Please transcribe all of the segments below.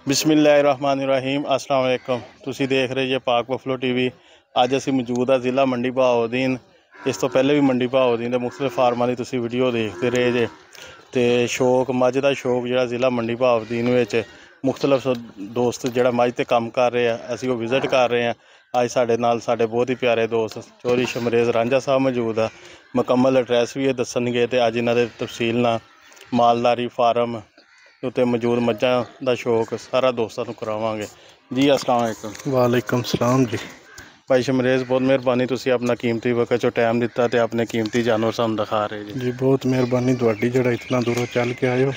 ਬਿਸਮਿਲ੍ਲਾਹਿਰਰਹਿਮਾਨਿਰਰਹੀਮ अस्सलाम वालेकुम। ਤੁਸੀਂ ਦੇਖ ਰਹੇ ਜੇ ਪਾਕ ਬਫਲੋ ਟੀਵੀ। ਅੱਜ ਅਸੀਂ ਮੌਜੂਦ ਆ ਜ਼ਿਲ੍ਹਾ ਮੰਡੀ ਬਹਾਉਦੀਨ। ਇਸ ਤੋਂ ਪਹਿਲੇ ਵੀ ਮੰਡੀ ਬਹਾਉਦੀਨ ਦੇ ਮੁਖਤਲਿਫ ਫਾਰਮਾਂ ਦੀ ਤੁਸੀਂ ਵੀਡੀਓ ਦੇਖਦੇ ਰਹੇ ਜੇ। ਤੇ ਸ਼ੌਕ ਮੱਝ ਦਾ ਸ਼ੌਕ ਜਿਹੜਾ ਜ਼ਿਲ੍ਹਾ ਮੰਡੀ ਬਹਾਉਦੀਨ ਵਿੱਚ ਮੁਖਤਲਿਫ ਦੋਸਤ ਜਿਹੜਾ ਮੱਝ ਤੇ ਕੰਮ ਕਰ ਰਹੇ ਆ, ਅਸੀਂ ਉਹ ਵਿਜ਼ਿਟ ਕਰ ਰਹੇ ਹਾਂ। ਅੱਜ ਸਾਡੇ ਨਾਲ ਸਾਡੇ ਬਹੁਤ ਹੀ ਪਿਆਰੇ ਦੋਸਤ ਚੌਧਰੀ ਸ਼ਮਰੇਜ਼ ਰਾਂਝਾ ਸਾਹਿਬ ਮੌਜੂਦ ਆ। ਮੁਕੰਮਲ ਐਡਰੈਸ ਵੀ ਇਹ ਦੱਸਣਗੇ ਤੇ ਅੱਜ ਇਹਨਾਂ ਦੇ ਤਫਸੀਲ ਨਾਲ ਮਾਲਦਾਰੀ ਫਾਰਮ ਉੱਤੇ ਮੌਜੂਦ ਮੱਝਾਂ ਦਾ ਸ਼ੌਕ ਸਾਰਾ ਦੋਸਤਾਂ ਨੂੰ ਕਰਾਵਾਂਗੇ ਜੀ। अस्सलाम वालेकुम। वालेकुम सलाम जी। भाई शमरेज़ बहुत मेहरबानी, तुसी अपना कीमती वक्त जो टाइम दिता ते अपने कीमती जानवर सानू दिखा रहे जी। जी बहुत मेहरबानी तुहाडी जेड़ा इतना दूरों चल के आए हो।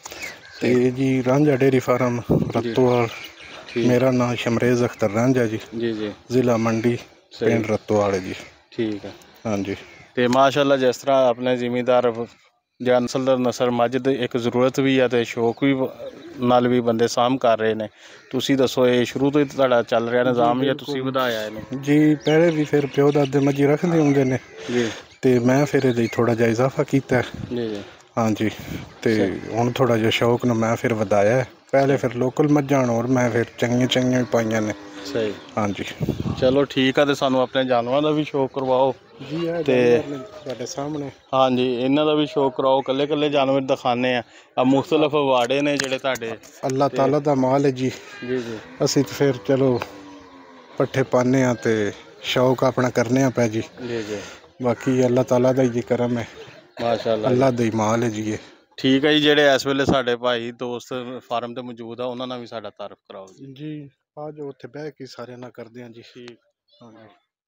ते जी रांझा डेयरी फार्म रत्तोवाल, मेरा नाम शमरेज़ अख्तर रांझा जी जी जी जिला मंडी पिंड रत्तोवाल है जी। ठीक है। हाँ जी। ते माशाअल्लाह जिस तरह अपने जिमीदार ਜਾਂ ਨਸਲ ਦਰ ਨਸਲ ਮੱਝ ਦੀ ਇੱਕ ਜ਼ਰੂਰਤ ਵੀ ਆ ਅਤੇ ਸ਼ੌਕ ਵੀ ਨਾਲ ਵੀ ਬੰਦੇ ਸਾਂਭ ਕਰ ਰਹੇ ਨੇ। ਤੁਸੀਂ ਦੱਸੋ ਇਹ ਸ਼ੁਰੂ ਤੋਂ ਹੀ ਤੁਹਾਡਾ ਚੱਲ ਰਿਹਾ ਨਿਜ਼ਾਮ ਜਾਂ ਤੁਸੀਂ ਵਧਾਇਆ ਇਹਨੂੰ? ਜੀ ਪਹਿਲੇ ਵੀ ਫਿਰ ਪਿਓ ਦਾਦੇ ਮੱਝੀ ਰੱਖਦੇ ਹੁੰਦੇ ਨੇ ਜੀ ਤੇ ਮੈਂ ਫਿਰ ਇਹਦੇ ਥੋੜਾ ਜਿਹਾ ਇਜ਼ਾਫਾ ਕੀਤਾ ਜੀ ਜੀ। ਹਾਂਜੀ। ਤੇ ਹੁਣ ਥੋੜਾ ਜਿਹਾ ਸ਼ੌਕ ਨੂੰ ਮੈਂ ਫਿਰ ਵਧਾਇਆ। ਪਹਿਲੇ ਫਿਰ ਲੋਕਲ ਮੱਝਾਂ ਹੋਰ ਮੈਂ ਫਿਰ ਚੰਗੀਆਂ ਵੀ ਪਾਈਆਂ ਨੇ। ਸਹੀ। ਹਾਂਜੀ ਚਲੋ ਠੀਕ ਆ। ਤੇ ਸਾਨੂੰ ਆਪਣੇ ਜਾਨਵਰਾਂ ਦਾ ਵੀ ਸ਼ੌਕ ਕਰਵਾਓ ਜੀ। ਤੇ ਤੁਹਾਡੇ ਸਾਹਮਣੇ ਹਾਂਜੀ ਇਹਨਾਂ ਦਾ ਵੀ ਸ਼ੌਕ ਕਰਾਓ। ਕੱਲੇ ਜਾਨਵਰ ਦਿਖਾਉਂਦੇ ਆ ਮੁਖਤਲਿਫ ਵਾੜੇ ਨੇ ਜਿਹੜੇ ਤੁਹਾਡੇ। ਅੱਲਾਹ ਤਾਲਾ ਦਾ ਮਾਲ ਹੈ ਜੀ। ਜੀ ਜੀ। ਅਸੀਂ ਤਾਂ ਫਿਰ ਚਲੋ ਪੱਠੇ ਪਾਉਂਦੇ ਹਾਂ ਤੇ ਸ਼ੌਕ ਆਪਣਾ ਕਰਨੇ ਆ ਪੈ ਜੀ। ਜੀ ਜੀ। ਬਾਕੀ ਅੱਲਾਹ ਤਾਲਾ ਦਾ ਹੀ ਕਰਮ ਹੈ, ਮਾਸ਼ਾਅੱਲਾ ਅੱਲਾਹ ਦਾ ਹੀ ਮਾਲ ਹੈ ਜੀ ਇਹ। ਠੀਕ ਹੈ ਜੀ। ਜਿਹੜੇ ਇਸ ਵੇਲੇ ਸਾਡੇ ਭਾਈ ਦੋਸਤ ਫਾਰਮ ਤੇ ਮੌਜੂਦ ਆ ਉਹਨਾਂ ਨਾਲ ਵੀ ਸਾਡਾ ਤਾਰਫ ਕਰਾਓ ਜੀ। ਜੀ ਆ ਜਾਓ ਉੱਥੇ ਬਹਿ ਕੇ ਸਾਰਿਆਂ ਨਾਲ ਕਰਦੇ ਹਾਂ ਜੀ। ਠੀਕ। ਹਾਂਜੀ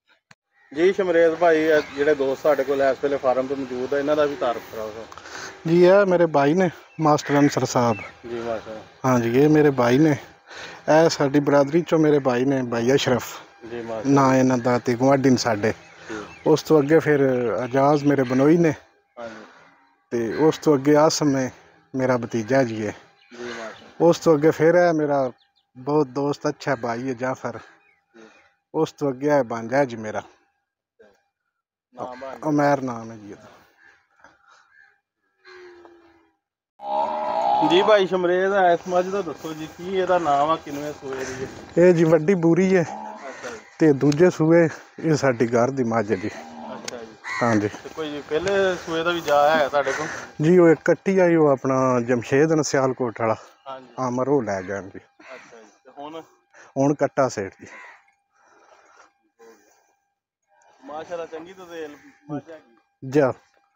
ਜੀ ਸ਼ਮਰੇਜ਼ ਭਾਈ ਜਿਹੜੇ ਦੋਸਤ ਸਾਡੇ ਕੋਲ ਇਸ ਵੇਲੇ ਫਾਰਮ ਤੇ ਮੌਜੂਦ ਆ ਇਹਨਾਂ ਦਾ ਵੀ ਤਾਰਫ ਕਰਾਓ ਜੀ। ਇਹ ਮੇਰੇ ਭਾਈ ਨੇ ਮਾਸਟਰ ਅੰਸਰ ਸਾਹਿਬ ਜੀ। ਮਾਸ਼ਾਅੱਲਾ। ਹਾਂਜੀ ਇਹ ਮੇਰੇ ਭਾਈ ਨੇ। ਇਹ ਸਾਡੀ ਬਰਾਦਰੀ ਚੋਂ ਮੇਰੇ ਭਾਈ ਨੇ ਭਾਈ ਅਸ਼ਰਫ ਜੀ। ਮਾਸ਼ਾਅੱਲਾ। ਨਾ ਇਹਨਾਂ ਦਾ ਤੇ ਗੁਆਂਢੀ ਨੇ ਸਾਡੇ। ਉਸ ਤੋਂ ਅੱਗੇ ਫਿਰ ਅਜਾਜ਼ ਮੇਰੇ ਬਨੋਈ ਨੇ। ਹਾਂਜੀ। ਤੇ ਉਸ ਤੋਂ ਅੱਗੇ ਆਸਮ ਹੈ ਮੇਰਾ ਭਤੀਜਾ ਜੀ ਹੈ। ਜੀ ਮਾਸ਼ਾਅੱਲਾ। ਉਸ ਤੋਂ ਅੱਗੇ ਫਿਰ ਹੈ ਮੇਰਾ ਬਹੁਤ ਦੋਸਤ ਅੱਛਾ ਭਾਈ ਹੈ ਜਾਫਰ। ਉਸ ਤੋਂ ਅੱਗੇ ਹੈ ਬਾਂਝਾ ਜੀ ਮੇਰਾ ਉਮੈਰ ਨਾਮ ਹੈ ਜੀ ਉਹਦਾ। ਜੀ ਭਾਈ ਸ਼ਮਰੇਜ਼ ਇਸ ਮੱਝ ਦਾ ਦੱਸੋ ਜੀ ਕੀ ਇਹਦਾ ਨਾਮ ਆ, ਕਿੰਨਵੇਂ ਸੂਏ ਦੀ ਹੈ? ਇਹ ਜੀ ਵੱਡੀ ਬੂਰੀ ਹੈ ਤੇ ਦੂਜੇ ਸੂਏ ਇਹ ਸਾਡੀ ਘਰ ਦੀ ਮੱਝ ਹੈ ਜੀ। ਅੱਛਾ ਜੀ। ਹਾਂਜੀ। ਤੇ ਕੋਈ ਪਹਿਲੇ ਸੂਏ ਦਾ ਵੀ ਜਾ ਹੈ ਤੁਹਾਡੇ ਕੋਲ? ਜੀ ਉਹ ਇੱਕ ਕੱਟੀ ਆਈ ਉਹ ਆਪਣਾ ਜਮਸ਼ੇਦ ਨੇ ਸਿਆਲਕੋਟ ਵਾਲਾ। ਹਾਂਜੀ। ਆਮਰ ਉਹ ਲੈ ਗਿਆ ਜੀ। ਅੱਛਾ ਜੀ। ਤੇ ਹੁਣ ਕੱਟਾ ਸੇਠ ਜੀ। ਮਾਸ਼ਾਅੱਲਾ ਚੰਗੀ ਤੇਲ ਮੱਝ ਹੈਗੀ ਜਾ।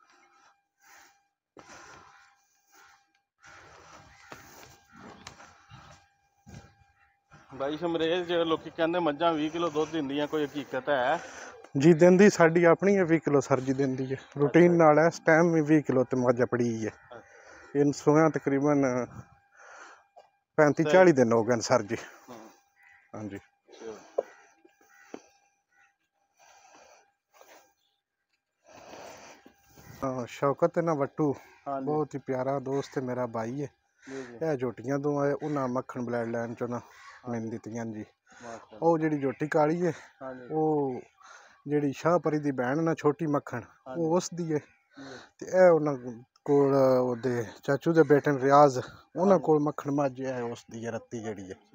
ਭਾਈ ਸ਼ਮਰੇਜ਼ ਜਿਹੜੇ ਲੋਕੀ ਕਹਿੰਦੇ ਮੱਝਾਂ 20 ਕਿਲੋ ਦੁੱਧ ਦਿੰਦੀਆਂ, ਕੋਈ ਹਕੀਕਤ ਹੈ? ਜੀ ਦਿੰਦੀ ਸਾਡੀ ਆਪਣੀ ਹੈ 20 ਕਿਲੋ ਸਰ ਜੀ ਦਿੰਦੀ ਹੈ ਰੂਟੀਨ ਨਾਲ। ਇਸ ਟਾਈਮ ਵੀ 20 ਕਿਲੋ ਤੇ ਮੱਝ ਆਪਣੀ ਹੈ। ਇਹ ਸੋਇਆ ਤਕਰੀਬਨ 35-40 ਦਿਨ ਹੋ ਗਏ ਸਰ ਜੀ। ਹਾਂਜੀ। ਸ਼ੌਕਤ ਨਾ ਵੱਟੂ ਬਹੁਤ ਹੀ ਪਿਆਰਾ ਦੋਸਤ ਹੈ ਮੇਰਾ ਭਾਈ ਹੈ। ਇਹ ਜੋਟੀਆਂ ਤੋਂ ਆਏ ਉਹਨਾਂ ਮੱਖਣ ਬਲੈਡ ਲਾਈਨ ਚੋਂ ਨਾ ਮੈਨੂੰ ਦਿੱਤੀਆਂ ਜੀ। ਉਹ ਜਿਹੜੀ ਜੋਟੀ ਕਾਲੀ ਹੈ ਉਹ ਜਿਹੜੀ ਸ਼ਾਹਪਰੀ ਦੀ ਭੈਣ ਨਾ ਛੋਟੀ ਮੱਖਣ ਉਹ ਉਸ ਦੀ ਹੈ। ਤੇ ਇਹ ਉਹਨਾਂ ਕੋਲ ਉਹਦੇ ਚਾਚੂ ਦੇ ਬੇਟੇ ਨੇ ਰਿਆਜ਼ ਉਹਨਾਂ ਕੋਲ ਮੱਖਣ ਮੱਝ ਹੈ ਉਸ ਦੀ ਹੈ ਰੱਤੀ ਜਿਹੜੀ ਹੈ।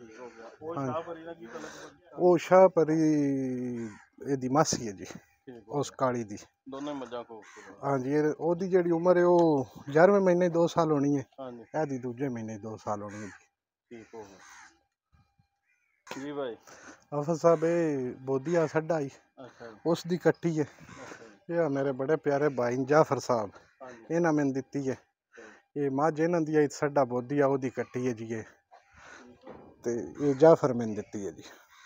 ਉਹ ਸ਼ਾਹਪਰੀ ਇਹਦੀ ਮਾਸੀ ਹੈ ਜੀ ਉਸ ਕਾਲੀ ਦੀ। ਦੋਨੇ ਮੱਝਾਂ ਕੋਲ? ਹਾਂਜੀ। ਉਹਦੀ ਜਿਹੜੀ ਉਮਰ ਹੈ ਉਹ 11ਵੇਂ ਮਹੀਨੇ 2 ਸਾਲ ਹੋਣੀ ਹੈ। ਇਹਦੀ ਦੂਜੇ ਮਹੀਨੇ 2 ਸਾਲ ਹੋਣੀ ਹੈ। ਠੀਕ ਹੋ ਗਿਆ ਜੀ। ਭਾਈ ਆਫਰ ਸਾਹਿਬ ਇਹ ਬੋਦੀਆ ਸਾਡਾ ਹੀ ਉਸ ਦੀ ਕੱਟੀ ਹੈ। ਇਹ ਮੇਰੇ ਬੜੇ ਪਿਆਰੇ ਭਾਈ ਜਾਫਰ ਸਾਹਿਬ ਇਹਨਾਂ ਮੈਨੂੰ ਦਿੱਤੀ ਹੈ। ਇਹ ਮੱਝ ਇਹਨਾਂ ਦੀ ਸਾਡਾ ਬੋਦੀਆ ਉਹਦੀ ਕੱਟੀ ਹੈ ਜੀ ਇਹ। ਤੇ ਇਹ ਜਾਫਰ ਮੈਨੂੰ ਦਿੱਤੀ ਹੈ ਜੀ।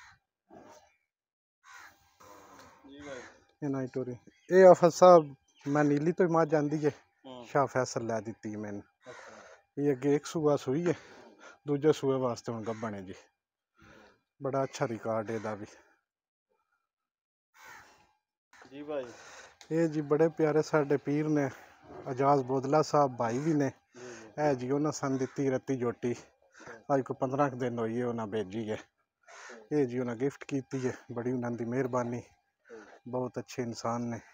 ਇਹ ਟੋਰੀ ਇਹ ਆਫਰ ਸਾਹਿਬ ਮੈਂ ਨੀਲੀ ਤੋਂ ਹੀ ਮੱਝ ਆਂਦੀ ਹੈ ਸ਼ਾਹ ਫੈਸਲ ਲੈ ਦਿੱਤੀ ਹੈ ਮੈਨੂੰ। ਇਹ ਅੱਗੇ ਇੱਕ ਸੂਆ ਸੂਈ ਹੈ, ਦੂਜੇ ਸੂਏ ਵਾਸਤੇ ਹੁਣ ਗੱਭਣ ਹੈ ਜੀ। ਬੜਾ ਅੱਛਾ ਰਿਕਾਰਡ ਇਹਦਾ ਵੀ ਜੀ। ਭਾਈ ਇਹ ਜੀ ਬੜੇ ਪਿਆਰੇ ਸਾਡੇ ਪੀਰ ਨੇ ਅਜਾਜ਼ ਬੋਦਲਾ ਸਾਹਿਬ ਭਾਈ ਵੀ ਨੇ। ਇਹ ਜੀ ਉਹਨਾਂ ਸਾਨੂੰ ਦਿੱਤੀ ਰੱਤੀ ਜੋਟੀ ਅੱਜ ਕੋ 15 ਦਿਨ ਹੋਈ ਹੈ ਉਹਨਾਂ ਭੇਜੀ ਹੈ। ਇਹ ਜੀ ਉਹਨਾਂ ਗਿਫਟ ਕੀਤੀ ਹੈ, ਬੜੀ ਉਹਨਾਂ ਦੀ ਮਿਹਰਬਾਨੀ। बहुत अच्छे इंसान ने।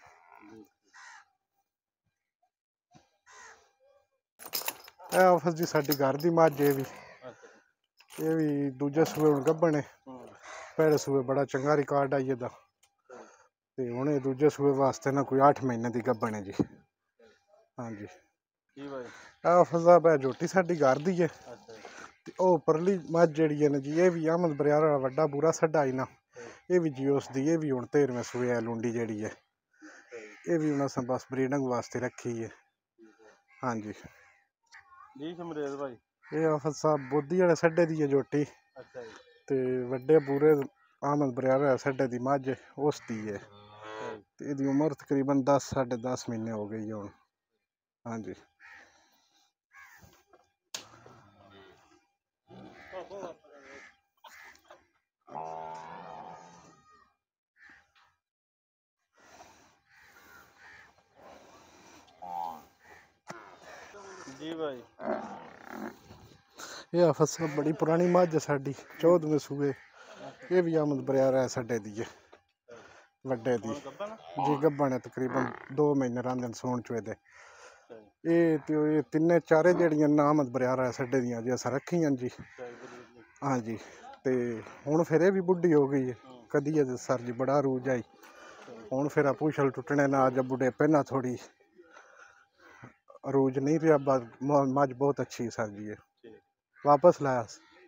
आफस जी साडी घर दी मझ है भी ਇਹ ਵੀ ਦੂਜੇ ਸੂਏ ਹੁਣ ਗੱਭਣ ਹੈ। ਪਹਿਲੇ ਸੂਏ ਬੜਾ ਚੰਗਾ ਰਿਕਾਰਡ ਆਈ ਇਹਦਾ, ਤੇ ਹੁਣ ਇਹ ਦੂਜੇ ਸੂਏ ਵਾਸਤੇ ਨਾ ਕੋਈ 8 ਮਹੀਨੇ ਦੀ ਗੱਭਣ ਹੈ ਜੀ। ਹਾਂਜੀ ਆਹ ਸਾਹਿਬ ਇਹ ਝੋਟੀ ਸਾਡੀ ਘਰ ਦੀ ਹੈ। ਤੇ ਉਹ ਪਰਲੀ ਮੱਝ ਜਿਹੜੀ ਹੈ ਨਾ ਜੀ, ਇਹ ਵੀ ਅਹਿਮਦ ਬਰਿਆਰ ਵਾਲਾ ਵੱਡਾ ਬੂਰਾ ਸੱਡਾ ਹੀ ਨਾ, ਇਹ ਵੀ ਜੀ ਉਸ ਦੀ, ਇਹ ਵੀ ਹੁਣ 13ਵੇਂ ਸੂਏ ਹੈ ਲੁੰਡੀ ਜਿਹੜੀ ਹੈ। ਇਹ ਵੀ ਹੁਣ ਅਸਾਂ ਬਸ ਬਰੀਡਿੰਗ ਵਾਸਤੇ ਰੱਖੀ ਹੈ। ਹਾਂਜੀ ਜੀ ਸਮਰੇਜ਼ ਭਾਈ, ਇਹ ਆਫਤ ਸਾਹਿਬ ਬੋਦੀ ਵਾਲੇ ਸੱਡੇ ਦੀ ਹੈ ਝੋਟੀ। ਤੇ ਵੱਡੇ ਬੂਰੇ ਅਹਿਮਦ ਬਰਿਆਰ ਵਾਲਾ ਸੱਡੇ ਦੀ ਮੱਝ ਉਸ ਦੀ ਹੈ। ਤੇ ਇਹਦੀ ਉਮਰ ਤਕਰੀਬਨ 10 ਸਾਢੇ 10 ਮਹੀਨੇ ਹੋ ਗਈ ਹੁਣ। ਹਾਂਜੀ जी भाई, ਇਹ ਆਫਤ ਸਾਹਿਬ ਬੜੀ ਪੁਰਾਣੀ ਮੱਝ ਹੈ ਸਾਡੀ, 14ਵੇਂ ਸੂਏ। ਇਹ ਵੀ ਅਹਿਮਦ ਬਰਿਆਰ ਹੈ ਸੱਡੇ ਦੀ ਹੈ, ਵੱਡੇ ਦੀ ਜੀ। ਗੱਭਣ ਹੈ ਤਕਰੀਬਨ 2 ਮਹੀਨੇ ਰਹਿੰਦੇ ਨੇ ਸੌਣ ਚੋਏ ਦੇ। ਇਹ ਤੇ ਇਹ ਤਿੰਨੇ ਚਾਰੇ ਜਿਹੜੀਆਂ ਨਾ ਅਹਿਮਦ ਬਰਿਆਰ ਹੈ ਸੱਡੇ ਦੀਆਂ ਜੀ ਅਸਾਂ ਰੱਖੀਆਂ ਜੀ। ਹਾਂਜੀ ਤੇ ਹੁਣ ਫਿਰ ਇਹ ਵੀ ਬੁੱਢੀ ਹੋ ਗਈ ਹੈ, ਕਦੀ ਇਹ ਸਰ ਜੀ ਬੜਾ ਰੂਜ ਆਈ। ਹੁਣ ਫਿਰ ਆ ਪੁਛਲ ਟੁੱਟਣੇ ਨਾ ਜब बुढ़ेपे ना थोड़ी रूज नहीं रहा। मझ बहुत अच्छी सर जी है, वापस लाया।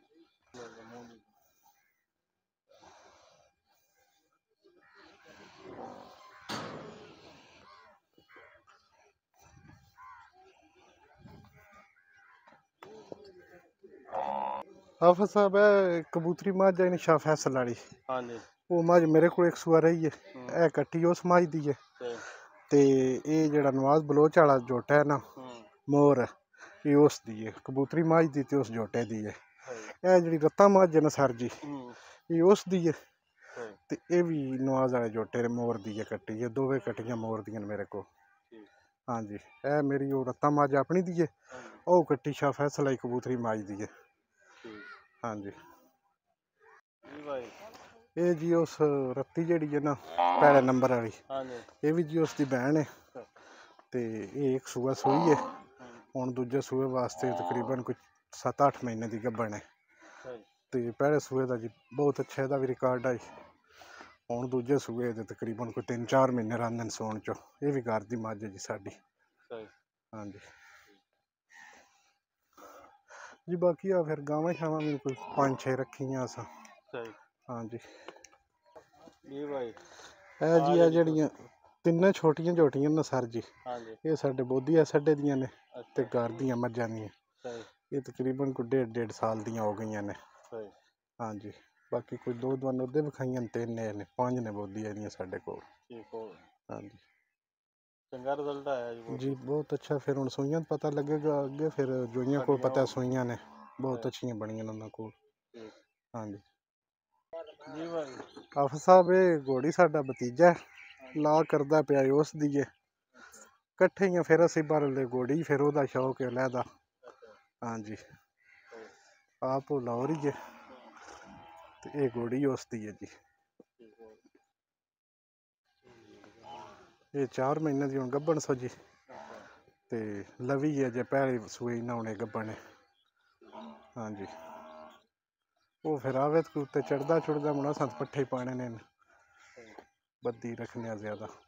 हाफिज साहब है कबूतरी मझ है शाह फैसल वाली, वो मझ मेरे को एक सूआ रही है, कट्टी उस मझ दी है। ते ये जेड़ा नवाज बलोच वाला जोटा है ना मोर, ये उस दी है कबूतरी मझ दी ते उस जोटे दी है। यह जी रत्ता मझ है ना सर जी, ये उस दी है। ते ये भी नवाज वाले जोटे मोर दी है कट्टी, ये दोवें कट्टियां मोर दी मेरे को। हाँ जी यह मेरी वो रत्ता मझ अपनी दी है, वो कट्टी शाह फैसल आई कबूतरी मझ दी है। हाँ जी ये जी उस रत्ती जी है ना पहले नंबर वाली, ये भी जी उसकी भैन है। तो ये एक सूआ सूई है, हुण दूजे सूए वास्ते तकरीबन कुछ 7-8 महीने की गब्बन है। तो पहले सूए का जी बहुत अच्छा ਇਹਦਾ भी रिकॉर्ड है। हुण दूजे सूए के तकरीबन कोई 3-4 महीने रहंदे सोण चो। ये भी घर की मझ है जी साडी। हाँ जी जी बाकी आ फिर गावां शावां भी कोई 5-6 रखियां असां। हाँ जी ਇਹ ਜੀ ਆ ਜਿਹੜੀਆਂ ਤਿੰਨੇ ਛੋਟੀਆਂ ਝੋਟੀਆਂ ਨੇ ਸਰ ਜੀ, ਇਹ ਸਾਡੇ ਬੋਧੀ ਆ ਸੱਡੇ ਦੀਆਂ ਨੇ ਤੇ ਘਰ ਦੀਆਂ ਮੱਝਾਂ ਦੀਆਂ। ਇਹ ਤਕਰੀਬਨ ਕੋਈ 1.5 ਸਾਲ ਦੀਆਂ ਹੋ ਗਈਆਂ ਨੇ। ਹਾਂਜੀ ਬਾਕੀ ਕੋਈ 2 ਦਵਾਨ ਉਹਦੇ ਵਿਖਾਈਆਂ ਨੇ, 3 ਨੇ 5 ਨੇ ਬੋਧੀ ਇਹਦੀਆਂ ਸਾਡੇ ਕੋਲ। ਹਾਂਜੀ ਚੰਗਾ ਰਿਜ਼ਲਟ ਆਇਆ ਜੀ ਬਹੁਤ ਅੱਛਾ। ਫਿਰ ਹੁਣ ਸੂਈਆਂ ਪਤਾ ਲੱਗੇਗਾ ਅੱਗੇ, ਫਿਰ ਜੋਈਆਂ ਕੋਲ ਪਤਾ ਸੂਈਆਂ ਨੇ ਬਹੁਤ ਅੱਛੀਆਂ ਬਣੀਆਂ ਉਹਨਾਂ ਕੋਲ। ਹਾਂਜੀ ਆਫਿਸ ਸਾਹਿਬ ਇਹ ਘੋੜੀ ਸਾਡਾ ਭਤੀਜਾ ਲਾ ਕਰਦਾ ਪਿਆ ਉਸ ਦੀ ਹੈ, ਇਕੱਠੇ ਹੀ ਆ ਫਿਰ ਅਸੀਂ ਬਾਹਰਲੇ ਘੋੜੀ ਫਿਰ ਉਹਦਾ ਸ਼ੌਕ ਹੈ ਲਹਿਦਾ। ਹਾਂਜੀ ਆਪ ਉਹ ਲਾਹੌਰੀ ਹੈ ਤੇ ਇਹ ਘੋੜੀ ਉਸ ਦੀ ਹੈ ਜੀ। ਇਹ 4 ਮਹੀਨੇ ਦੀ ਹੁਣ ਗੱਭਣ ਸੋ ਜੀ, ਤੇ ਲਵੀ ਹੈ ਜੇ ਪਹਿਲੀ ਸੂਈ ਨਾ ਹੁਣੇ ਗੱਭਣ ਹੈ। ਹਾਂਜੀ ਉਹ ਫਿਰ ਆਵੇ ਤੇ ਉੱਤੇ ਚੜਦਾ ਚੁੜਦਾ ਮੁਣਾ ਸੰਤ ਪੱਠੇ ਪਾਣੇ ਨੇ, ਬੱਦੀ ਰੱਖਣੇ ਆ ਜ਼ਿਆਦਾ।